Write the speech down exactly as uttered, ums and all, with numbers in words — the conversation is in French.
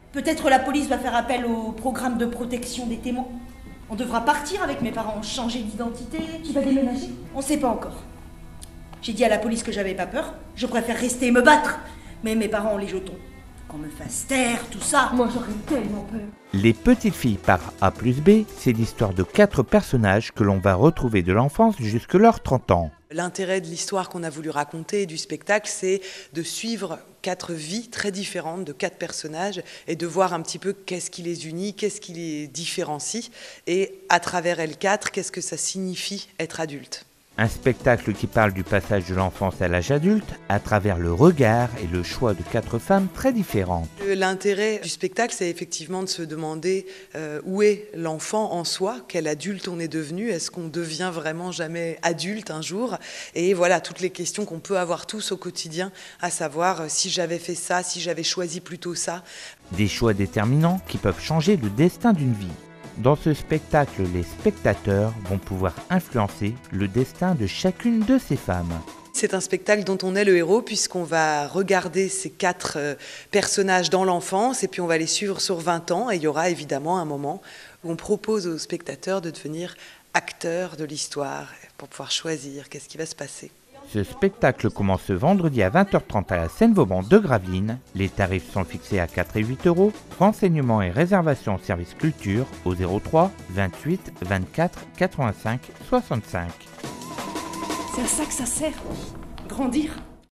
Peut-être la police va faire appel au programme de protection des témoins. On devra partir avec mes parents, changer d'identité. Tu vas déménager? On sait pas encore. J'ai dit à la police que j'avais pas peur. Je préfère rester et me battre. Mais mes parents ont les jetons. Qu'on me fasse taire, tout ça. Moi, j'aurais tellement peur. Les petites filles par A plus B, c'est l'histoire de quatre personnages que l'on va retrouver de l'enfance jusque leurs trente ans. L'intérêt de l'histoire qu'on a voulu raconter, du spectacle, c'est de suivre quatre vies très différentes de quatre personnages et de voir un petit peu qu'est-ce qui les unit, qu'est-ce qui les différencie et à travers L quatre, qu'est-ce que ça signifie être adulte. Un spectacle qui parle du passage de l'enfance à l'âge adulte à travers le regard et le choix de quatre femmes très différentes. L'intérêt du spectacle, c'est effectivement de se demander euh, où est l'enfant en soi, quel adulte on est devenu, est-ce qu'on devient vraiment jamais adulte un jour? Et voilà, toutes les questions qu'on peut avoir tous au quotidien, à savoir euh, si j'avais fait ça, si j'avais choisi plutôt ça. Des choix déterminants qui peuvent changer le destin d'une vie. Dans ce spectacle, les spectateurs vont pouvoir influencer le destin de chacune de ces femmes. C'est un spectacle dont on est le héros puisqu'on va regarder ces quatre personnages dans l'enfance et puis on va les suivre sur vingt ans et il y aura évidemment un moment où on propose aux spectateurs de devenir acteurs de l'histoire pour pouvoir choisir qu'est-ce qui va se passer. Ce spectacle commence ce vendredi à vingt heures trente à la Seine-Vauban de Gravelines. Les tarifs sont fixés à quatre et huit euros. Renseignements et réservations au service culture au zéro trois vingt-huit vingt-quatre quatre-vingt-cinq soixante-cinq. C'est à ça que ça sert. Grandir.